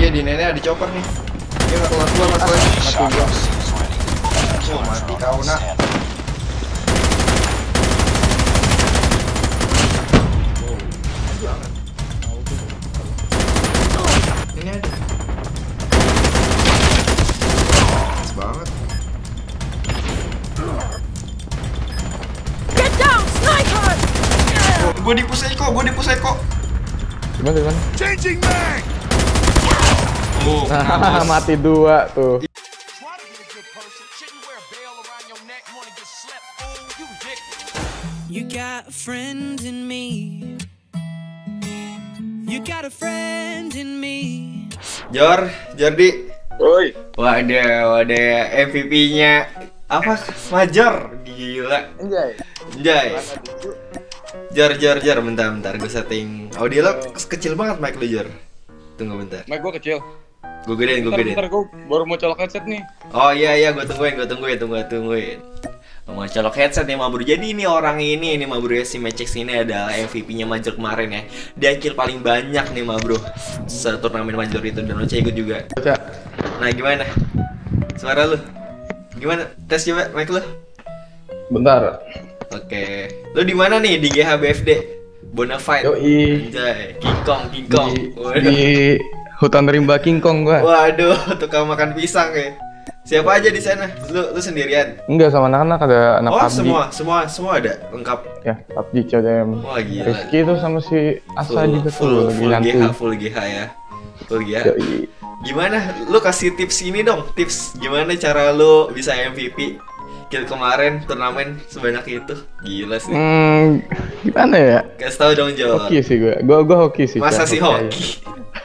di nenek ada chopper nih. Dia nggak keluar keluar masalahnya. Mati gua. Oh, mati kau nak. Ini ada. Pas banget. Get down, sniper! Gue dipusai kok. Gimana? Changing mag! Oh, Mati 2 tuh. You got a friend in me. You got a friend in me. Jordi. Woi. Waduh, MVP-nya apa? Major, gila. Anjay. Jar, bentar, gue setting audio lo kecil banget mic lu, Jar. Tunggu bentar. Mic gua kecil. Gue gedein. Bentar, gua baru mau colok headset nih. Oh iya, gue tungguin. Mau colok headset nih, Mabro. Jadi ini orang ini Mabro ya, si Mecex ini adalah MVP-nya Major kemarin ya. Dia kill paling banyak nih, Mabro. Seturnamen Major itu, dan Ocha ikut juga. Nah, gimana? Suara lu? Gimana? Tes coba mic lu. Bentar. Oke. Lu di mana nih? Di GHBFD. Bonafide. Yoi. Anjay, King Kong. Di hutan rimba King Kong gua. Waduh, tukang makan pisang ya. Siapa aja di sana? Lu sendirian? Enggak, sama anak-anak, ada anak Oh, PUBG. semua ada lengkap. Ya, PUBG CODM. Wah, gila. Rizky tuh sama si Asa juga tuh lagi nyantuy. Full GH ya. Full GH. Yoi. Gimana? Lu kasih tips ini dong, tips gimana cara lu bisa MVP kill kemarin turnamen sebanyak itu. Gila sih. Gimana ya? Kasih tahu dong, Jo. Hoki sih gua hoki sih. Masa sih hoki?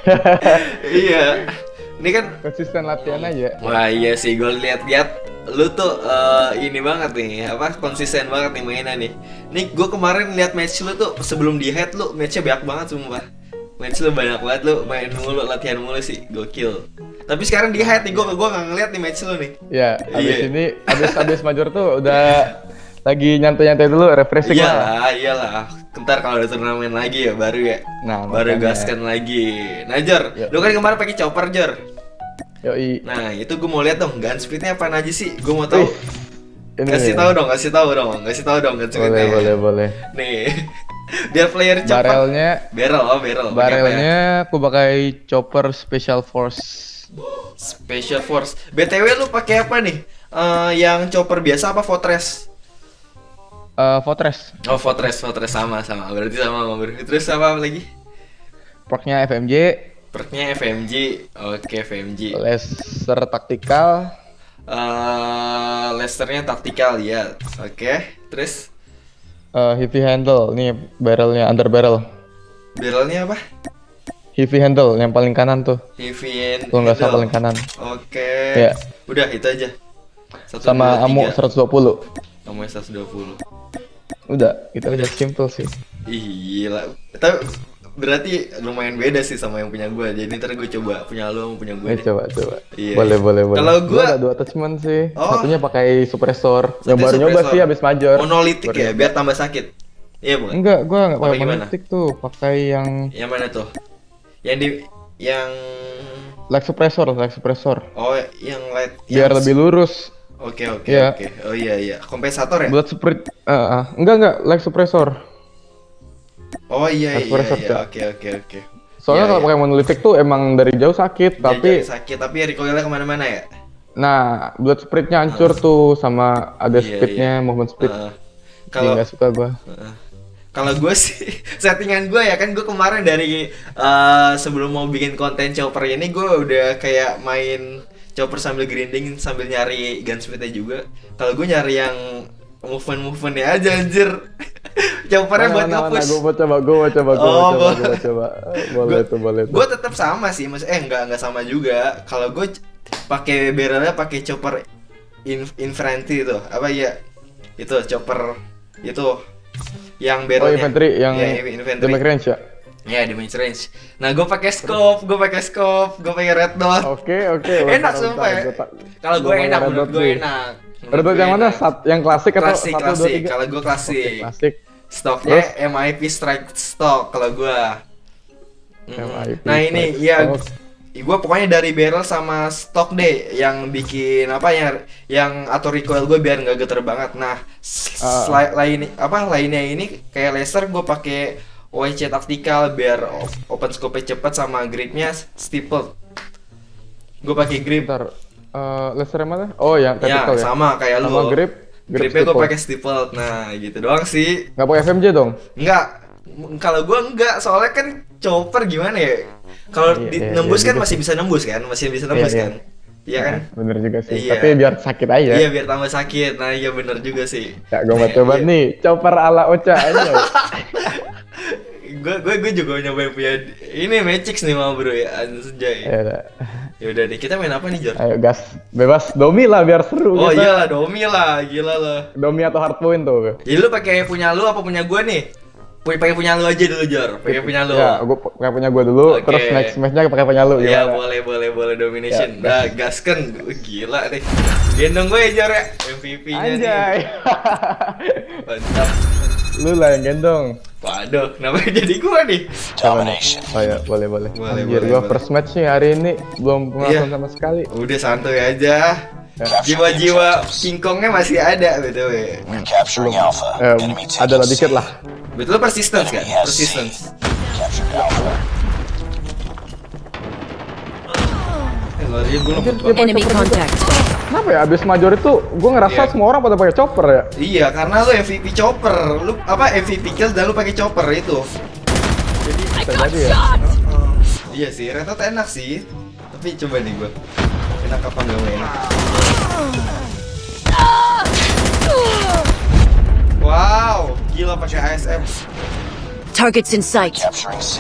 Iya. Ini kan konsisten latihan aja. wah iya sih, gue lihat-lihat lu tuh ini banget nih, apa, konsisten banget nih mainnya nih. Nih gue kemarin lihat match lu tuh sebelum di head lu matchnya banyak banget sumpah. Match lu banyak banget, lu main mulu, latihan mulu sih, gokil. Tapi sekarang di head nih, gue nggak ngeliat nih match lu nih. Ya, abis Iya. ini abis Major tuh udah lagi nyantai-nyantai dulu, refreshing lah. Iyalah. Ntar kalau ada turnamen lagi ya baru ya. Nah, baru makanya. gaskan lagi. Nah, Jor, Yuk. lu kan kemarin pakai chopper, Jor. Yoi. Nah, itu gue mau lihat dong, gun speednya apaan aja sih? Gue mau tahu. Ini Kasih tahu dong gun speednya. Boleh. Nih, biar player cepat. Barrel. Barelnya aku pakai chopper Special Force. Special Force. BTW lu pakai apa nih? Yang chopper biasa apa Fortress? Fortress. Oh, Fortress sama. Berarti sama. Terus apa lagi? Perknya FMJ. Perknya FMG. Oke, FMG. Laser taktikal. Lasernya taktikal ya. Oke, terus Heavy handle. Nih barrelnya under barrel. barrelnya apa? Heavy handle yang paling kanan tuh. Heavy and Kalau nggak salah handle. paling kanan. Oke. Ya. Udah itu aja. 1, Sama 2, ammo 3. 120. Ammo 120. Udah, kita udah simple sih. Ih, gila. Tapi berarti lumayan beda sih sama yang punya gue. Jadi ntar gue coba punya lo sama punya gue. Coba. Iya. Boleh. Kalau Gua gua ada 2 attachment sih. Oh. Satunya pakai suppressor. Yang Satunya baru nyoba suppressor. sih abis Major. monolitik Baru ya, nyoba. biar tambah sakit. Iya bukan? Enggak, gua enggak Apa pakai gimana? monolitik tuh, pakai Yang mana tuh? Yang light suppressor. oh, yang light Biar yang lebih lurus. Oke. Iya. Oh iya. Kompensator ya? Buat sprint enggak light suppressor. Oh iya. Suppressor, Cak. Oke. Soalnya Iya, kalau iya. pakai monolitik tuh emang dari jauh sakit, tapi Jadi sakit, tapi recoilnya kemana-mana ya? nah, buat sprintnya hancur tuh sama ada Iya, speednya, movement speed. Heeh. Jadi Kalau nggak suka gua. Kalau gue sih settingan gue ya kan, gue kemarin dari sebelum mau bikin konten chopper ini gue udah kayak main chopper sambil grinding sambil nyari gun speednya juga. Kalau gue nyari yang movement-movementnya aja anjir. Choppernya buat nge-push. Gua mau coba. Boleh tuh. Gue tetap sama sih, enggak sama juga. Kalau gue pakai barrelnya pakai chopper infantry itu apa ya? Itu chopper itu yang barrelnya. Infantry yang ya, infantry. damage range ya. Ya, damage range. Nah, gue pakai scope, gue pakai red dot. Oke. Enak sumpah ya. Kalau gue enak, menurut gue enak. Red dot yang mana? Yang klasik atau Klasik. 1, 2, 3? Kalau gue klasik. Klasik. Stoknya MIP strike stock kalau gue. MIP Nah ini strike ya stock. Gue pokoknya dari barrel sama stock deh yang bikin apa ya, yang atur recoil gue biar nggak geter banget. Nah, lainnya ini kayak laser gue pakai OEC tactical biar open scope-nya cepet sama gripnya stippled. Gue pakai grip. Bentar, laser mana? Oh, yang Ya, tactical ya? sama kayak lu. Sama gripnya gue Gripnya gue pakai pakai stippled. Nah, gitu doang sih. Nggak pakai FMJ dong? Enggak. Kalau gue enggak, soalnya kan chopper gimana ya? Kalau Iya, nembus iya kan juga masih bisa nembus kan? Masih bisa nembus Iya, kan? Iya kan? Bener juga sih. Iya. Tapi biar sakit aja. Iya, biar tambah sakit. Nah, iya bener juga sih. Ya, gue mau coba Iya. nih, chopper ala Ocha aja. Gue juga nyobain punya ini Magix nih mau bro ya, anjay. Ya udah. Ya udah deh, kita main apa nih Jor? Ayo gas, bebas domi lah biar seru. Oh kita. iya lah, Domi lah, gila lah. Domi atau hardpoint tuh. Jadi lu pakai punya lu apa punya gua nih? Pakai punya lu aja dulu Jor, pakai punya lu. Ya, gue pakai punya gue dulu, Oke. terus next matchnya pakai punya lu. Iya Gimana? boleh domination. Ya, Nah gasken, gila nih. Gendong gue ya Jor ya, MVP-nya nih. Anjay. Mantap. Lu lah yang gendong. Waduh, kenapa jadi gua nih? Domination. Oh ya, boleh. Boleh, Anjir, boleh, gue boleh. first match nih hari ini belum Iya. pengalaman sama sekali. Udah santuy aja. Jiwa-jiwa kingkongnya masih ada btw. We're capturing Alpha. Enemy taking Ada lah dikit C. lah. Betul persistence kan? Enemy has C. Persistence. Captured Alpha. Lari gue Anjir, dia pakai Enemy chopper gitu. contact. Kenapa ya abis major itu gue ngerasa Iya. semua orang pada pakai chopper ya? Iya, karena lu MVP chopper. Lu apa MVP kills dan lu pakai chopper itu. Bisa jadi ya. Iya sih, Retot enak sih. Tapi coba nih gua. Enak apa enggak enak? Wow, gila pakai ASM. Targets in sight. Capturing C.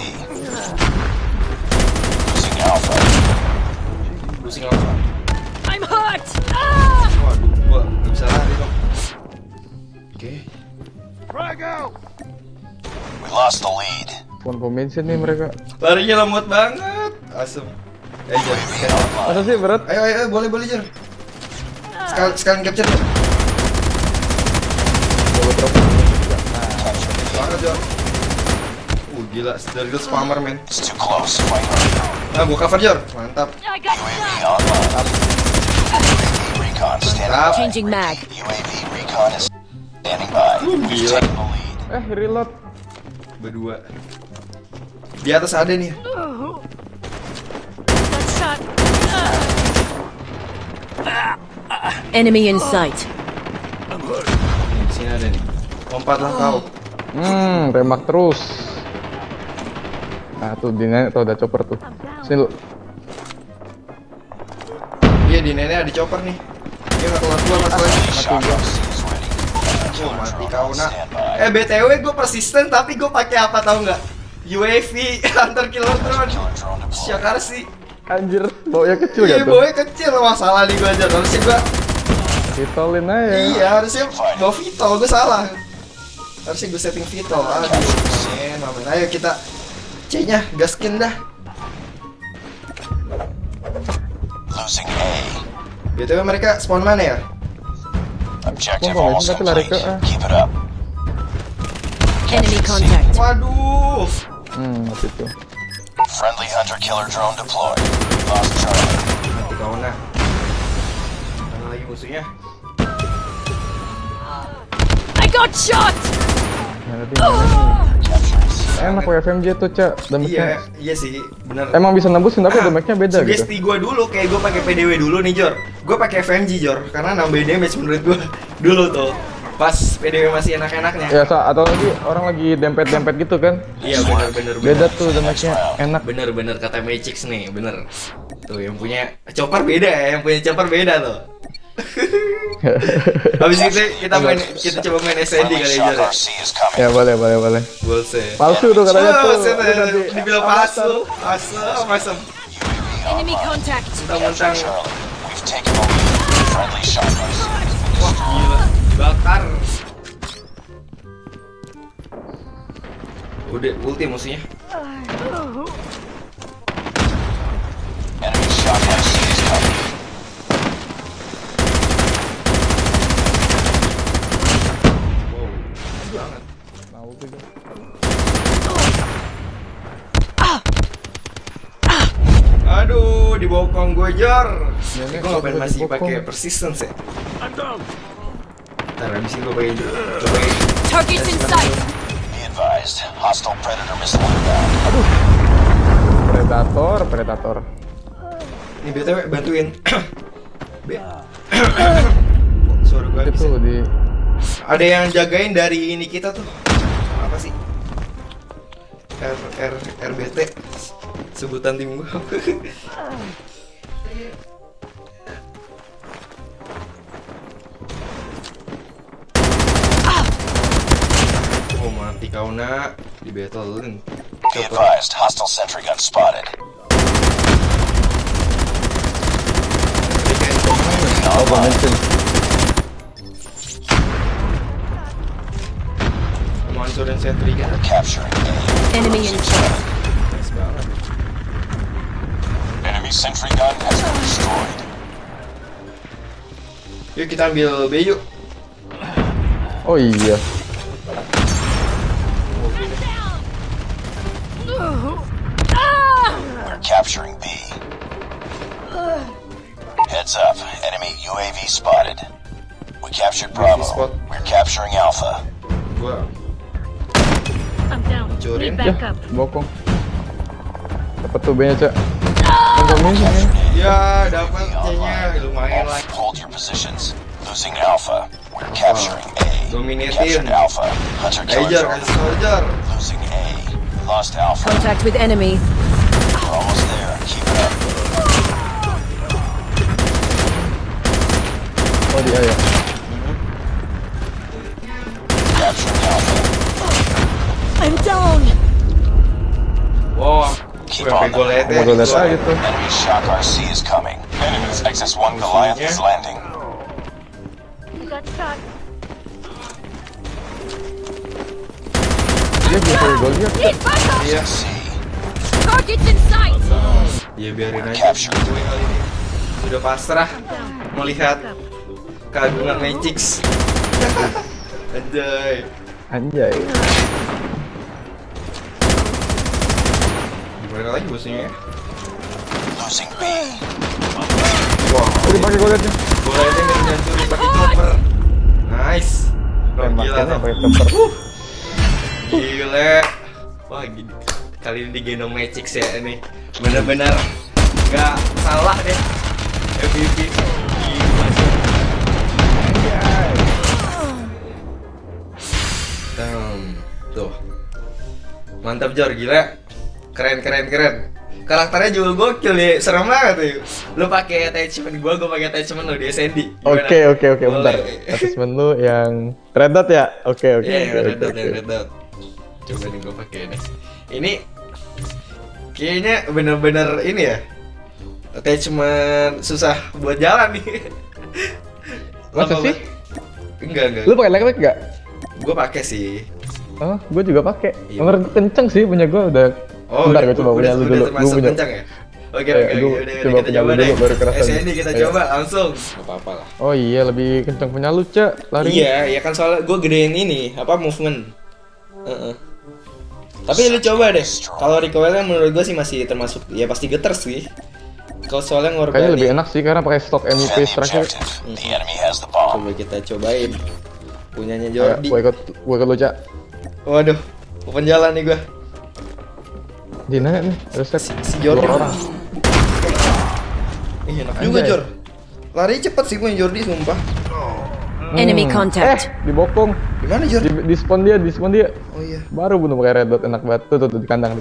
Losing Alpha. Pusing apa? I'm hurt. Waduh, gua nggak bisa lari dong. Oke. We lost the lead. Phone mention nih mereka. Larinya lemot banget. Asem. Jar. Masa sih berat? Ayo, boleh Jar. Sekalian capture. Banget Jar. Gila, dari itu spammer men. It's too close. Fight hard. Nah, gua cover Jar. Mantap. UAV online. UAV recon standing Mantap. by. Changing mag. UAV recon is standing by. We've gila. taken the lead. Reload. Berdua. Di atas ada nih. Enemy in sight. Di sini ada nih. Lompatlah kau. Tembak terus. Nah tuh di nenek tuh ada chopper tuh. Sini lu. Iya di nenek ada chopper nih. Dia nggak keluar masalahnya. Shotgun C is ready. Oh, mati kau nak. Stand by. BTW gue persisten tapi gue pakai apa tau nggak? UAV Hunter Killer Drone. Killer drone deployed. Syakar sih. Anjir, baunya kecil Iya gak tuh? boy kecil masalah nih gue aja. Harusnya gue Vitolin aja. iya harusnya bawa Vitol gue salah. Harusnya gue setting Vitol. Aduh, mamen. Ayo kita C-nya gaskin dah. Losing A. BTW mereka spawn mana ya? Objective Pompa almost tapi lari ke complete. A. Keep it up. Enemy Capturing C. contact. Waduh. Mati tuh. Friendly hunter killer drone deployed. Lost Charlie. Mati kau nah. Mana lagi musuhnya? I got shot. Nah, nanti nenek Capturing C. nih. Enak pakai FMJ tuh, Cak. Damage-nya. Iya sih, bener. Emang bisa nembusin tapi damage-nya beda gitu. Sugesti gue dulu, kayak gue pakai PDW dulu nih Jor. Gue pakai FMG Jor, karena nambahin damage menurut gue dulu tuh. Pas PDW masih enak-enaknya. Ya, atau lagi orang lagi dempet-dempet gitu kan. Iya bener. Beda tuh damage-nya. Enak. Bener kata Magix nih, bener. Tuh yang punya chopper beda ya, yang punya chopper beda tuh. Habis itu kita coba main SND Friendly kali ya shock Jor. ya. RC is coming. Ya, boleh. Bolse. Palsu tuh katanya tuh. Bolse, Lu nanti dibilang palsu, masem. Enemy contact. Mentang-mentang Charlie. We've taken the lead. Friendly shock RC has been wah destroyed. gila, bakar. Udah ulti musuhnya. Enemy shock RC is coming. Banget. Mau tuh. Aduh. di bokong gue Jor. Nenek, Gue ngapain di masih bokong. pakai persistence ya? Ntar abis ini gue pengen cobain. Targets in sight. Be advised, hostile predator missile inbound. Predator. Ini BTW bantuin. Suara gue habis. Itu di Ada yang jagain dari ini kita tuh. Apa sih? RBT sebutan tim gue. Oh mati kau nak di battlein. Be advised, hostile sentry gun spotted. oh mention. Mau hancurin sentry kan? Capturing A. Enemy in sight. Nice banget. Enemy sentry gun has been destroyed. Yuk kita ambil B yuk. Oh iya. We're capturing B. Heads up, enemy UAV spotted. We captured Bravo. spot. We're capturing Alpha. Gua I'm down. Hancurin. Need backup. Bokong. Dapat tuh B-nya, Cak. Mention ya. Ya dapat C-nya lumayan lah. Hold your positions. Losing Alpha. We're capturing A. Dominating. Captured Alpha. Hunter killer Soldier, drone. kasih soldier. Losing A. Lost Alpha. Contact with enemy. We're almost there. Keep it up. Oh dia ya. Capturing Alpha. I'm down. Wow, Keep sampai on gue liat ya. Gua liat aja tuh. Enemy Shock RC is coming. Enemy's XS-1 Goliath is landing. Got shot. Dia bisa gol dia. Need backup. Iya, C. Targets in sight. ya biarin aja. Capture. Gue kali ini sudah pasrah melihat keagungan Magix. Anjay. Anjay. Gimana lagi bosnya ya? Losing B. Wah, Udah pakai gol liatnya. gue liatnya nggak nyancurin pakai chopper. Nice. Wah, gila Tembakannya tuh. pakai chopper. Gila. Wah, gini. Kali ini digendong Magix ya ini. Bener-bener nggak salah deh. MVP. Gila sih. Tuh. Mantap Jor, gila. Keren. Karakternya juga gokil ya, serem banget tuh. Lu pakai attachment gua pakai attachment lu di SND. Gimana? Oke, bentar. Boleh. Attachment lu yang Red Dot ya? Oke. Iya, Red Dot. Coba nih gua pakai nih. Ini kayaknya bener-bener ini ya. Attachment susah buat jalan nih. Masa Lama sih? banget. Enggak. Lu pakai lag enggak? Gua pakai sih. Oh, gue juga pakai. Iya. Menurut gue kenceng sih punya gue udah. Bentar gue coba punya lu dulu. Termasuk Gua punya. kencang ya? Oke, Iya, udah gua kita coba punya coba lu deh. dulu, baru kerasa SND nih. kita Iya. coba langsung. Gak apa-apa lah. Oh iya, lebih kenceng punya lu, Cak. Lari. Iya, ya kan soalnya gue gedein ini, apa movement. Heeh. Tapi lu coba deh. Kalau recoilnya menurut gue sih masih termasuk ya pasti geter sih. Kalau soalnya Kayaknya ngorbanin. lebih enak sih karena pakai stok Defend MVP the terakhir. objective. The enemy has the bomb. Coba kita cobain. Punyanya Ya, Jordi. gue ikut lu, Cak. Waduh, open jalan nih gue. Dina nih, terus Si Jordi. dua orang. Enak juga Anjay. Jor. Lari cepet sih punya Jordi sumpah. Enemy contact. Dibokong. Gimana Jor? Di spawn dia. Oh iya. Baru bunuh pakai red dot, enak banget. Tuh, di kandang.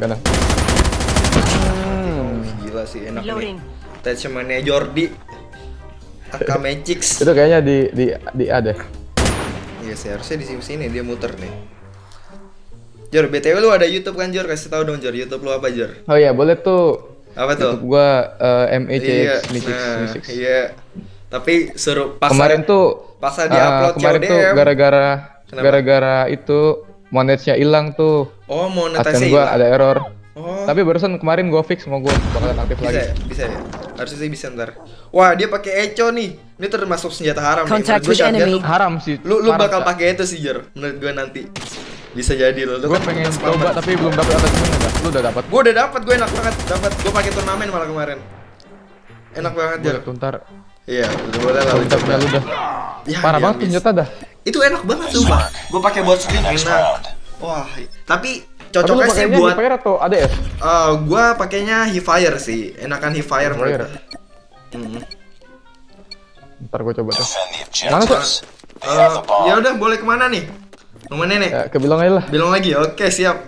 Gila sih enak Reloading. nih. Attachment-nya Jordi. AK Magix. Itu kayaknya di A deh. Iya sih harusnya di sini dia muter nih. Jor, BTW lu ada YouTube kan Jor? Kasih tahu dong Jor, YouTube lu apa Jor? Oh iya, boleh tuh. Apa tuh? YouTube gua Iya, MECX nah, iya. Tapi suruh pas Kemarin tuh pas dia upload kemarin tuh CODM. gara-gara gara-gara itu monetnya hilang tuh. Oh, AdSense monetisasi. gua ada error. Oh. Tapi barusan kemarin gua fix, mau gua bakalan aktif Bisa lagi. ya? Bisa ya? Harusnya sih bisa ntar. Wah, dia pakai Echo nih. Ini termasuk senjata haram nih. Contact Menurut gua with enemy. Haram sih. Lu parah, bakal Cak. pakai itu sih Jor. Menurut gua nanti. Bisa jadi lu. Gua pengen coba tapi belum dapet attachment enggak. Lu udah dapat. Gua udah dapat, gue enak banget dapat. Gue pakai turnamen malah kemarin. Enak banget Boleh Jar. tuh ntar. Iya, boleh lah lu Bentar coba. lu dah. Ya, Parah ya, banget tuh habis. senjata dah. Itu enak banget sumpah. Gue pakai bot screen Next enak. round. Wah, tapi Tapi lu cocoknya sih pakainya buat Hipfire atau ADS? gua pakainya Hipfire sih. Enakan Hipfire menurut Hipfire. gua. Ntar gua coba tuh. Defend the Mana tuh? objectives. They have the bomb. Ya udah, boleh kemana nih? Rumah nenek. Ya, kebilang aja lah. Bilang lagi. Oke, siap.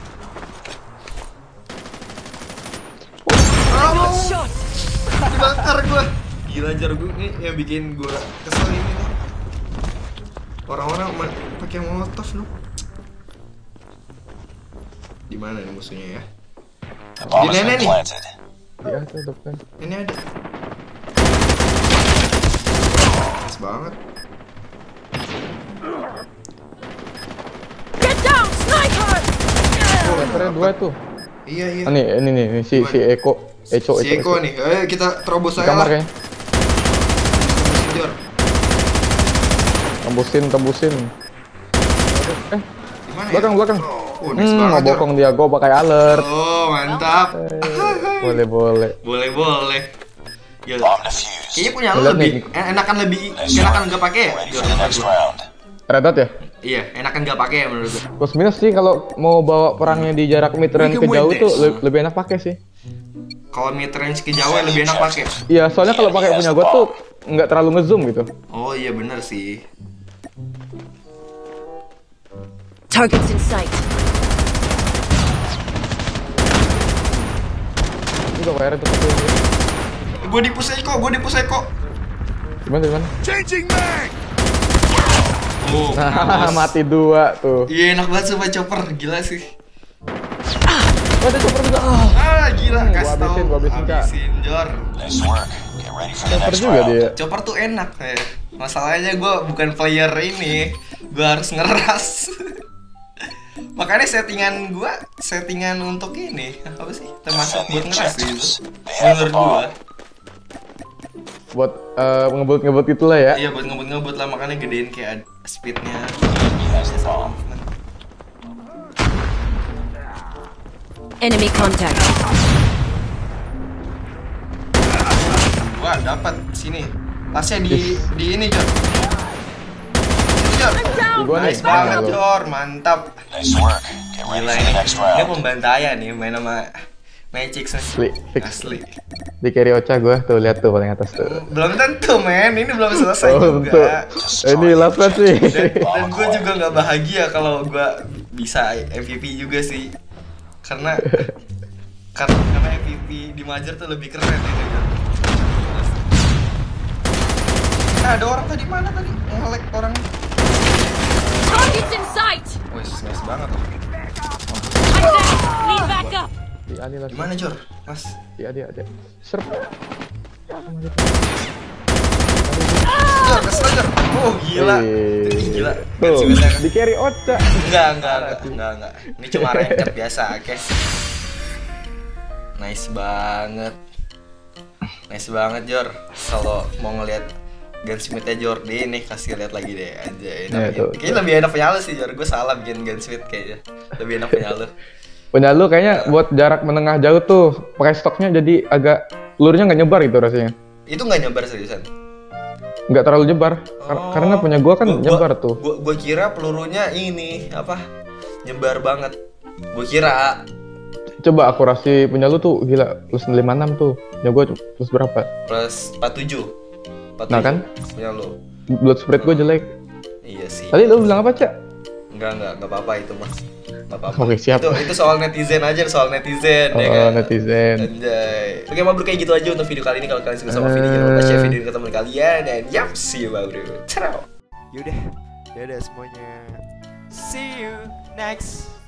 Dibakar gua. Gila Jar, gua ini yang bikin gua kesel ini nih. Orang-orang pakai molotov lu. Di mana nih musuhnya ya? The bomb Di has nenek been nih. planted. Iya, tuh depan. Ini ada. Pas banget. Get down, sniper! Levelnya 2 tuh. Iya, iya. Ah, ini nih si Eko. Si Eko nih. Ayo kita terobos Di aja kamar lah. kayaknya. Jor. Tembusin. Di mana ya? Belakang. Oh, nice banget, Jor. Ngobokong dia, gua pakai alert. Oh, mantap. Boleh. Boleh. Ya. Bomb defused. Kayaknya punya lu Lihat lebih nih. enakan Nice nggak pakai ya? Ready Jor, for the menurut next gua. round. Red dot ya? Iya, enakan nggak pakai ya menurut gua. Plus minus sih kalau mau bawa perangnya di jarak mid range ke jauh tuh lebih enak pakai sih. Kalau mid range ke jauh lebih enak pakai. Iya, soalnya kalau pakai punya gua tuh nggak terlalu ngezoom gitu. Oh iya bener sih. Targets in sight. Ini gua kayak tuh satu. Gue di push Eko. Gimana? Changing mag! Oh, Nah, mati 2 tuh. iya enak banget sumpah chopper, gila sih. Oh, ada chopper juga. Gila, kasih tau. gua habisin, Kak. Habisin, Jor. Nice work. Get ready for the Chopper next juga round. dia. Chopper tuh enak ya. Masalahnya gue bukan player ini, gue harus ngeras. Makanya settingan untuk ini apa sih? Termasuk buat ngeras sih itu. Menurut gue. Buat ngebut itulah ya. Iya buat ngebut lah, makanya gedein kayak speednya. He has the bomb. Enemy contact. Wah dapat sini. Tasnya di ini Jor. Jor. Di gua nih. Nice banget Nah, lu. Jor, mantap. Nice work. Get ready Gila for the ini. next Ini round. pembantaian nih main sama Magic Asli, fix. Asli. Di carry Ocha gua tuh, lihat tuh paling atas tuh. Belum tentu men, ini belum selesai Oh, tentu. juga. Ini last match sih. Dan gue juga nggak bahagia kalau gue bisa MVP juga sih, karena MVP di Major tuh lebih keren ini kan. Ada orang tadi mana tadi? Nge-lag orang. Targets in sight! Wih, nice banget loh. I'm down! Need backup! Di Ali lah. Di mana Jor? Mas. Di Ali ada. Serp. Jor, kesel Jor. Oh gila. Ih, gila. Tuh, Gansnya kan. di carry Ocha. Enggak. Ini cuma ranked biasa, oke. Nice banget Jor. Kalau mau ngelihat Gunsmith-nya Jordi nih, kasih lihat lagi deh anjay. Ya, tuh, Kayaknya lebih enak punya lu sih Jor. Gue salah bikin Gunsmith kayaknya. Lebih enak punya lu. Punya lu kayaknya buat jarak menengah jauh tuh pakai stoknya jadi agak pelurnya nggak nyebar gitu rasanya. Itu nggak nyebar seriusan. Nggak terlalu nyebar. Karena punya gua kan nyebar tuh. Gua kira pelurunya ini apa? Nyebar banget. Gua kira Coba akurasi punya lu tuh gila plus 56 tuh. Ya gua plus berapa? plus 47. Nah, kan? Punya lu. Blood spread gua jelek. Iya sih. Tadi lu bilang apa, Cak? Enggak apa-apa itu mah. Enggak apa-apa. Oke, siap. Itu soal netizen aja, soal netizen ya Oh, kan. netizen. Anjay. Oke, Mabruk kayak gitu aja untuk video kali ini. Kalau kalian suka sama video, jangan lupa share video ini ke teman kalian dan yap, see you Mabruk. Ciao. Yaudah semuanya. See you next